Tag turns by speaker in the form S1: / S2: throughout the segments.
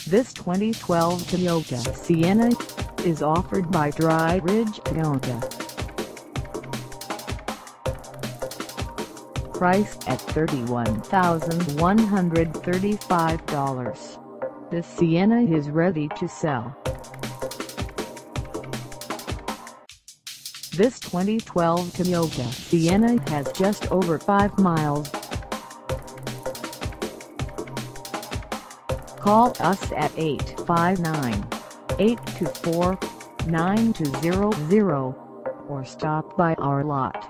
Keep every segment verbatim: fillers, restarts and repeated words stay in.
S1: This twenty twelve Toyota Sienna is offered by Dry Ridge Toyota. Priced at thirty-one thousand one hundred thirty-five dollars, this Sienna is ready to sell. This twenty twelve Toyota Sienna has just over five miles. Call us at eight five nine, eight two four, nine two zero zero or stop by our lot.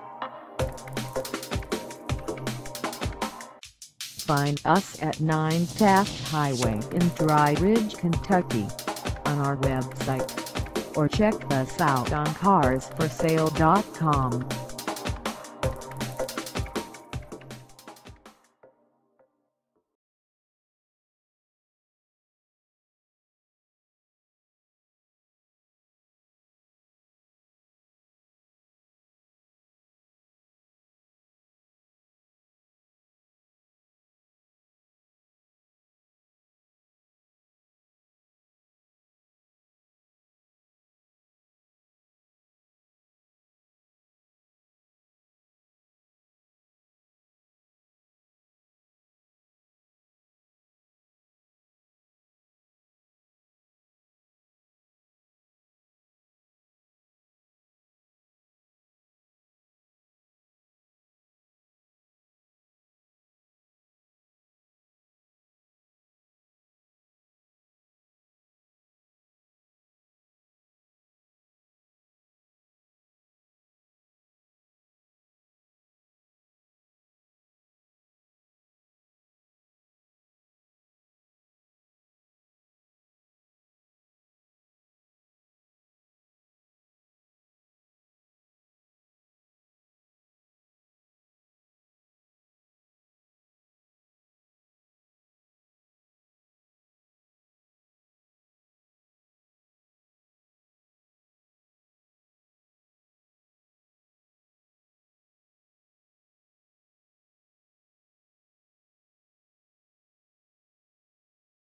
S1: Find us at nine Taft Highway in Dry Ridge, Kentucky on our website, or check us out on cars for sale dot com.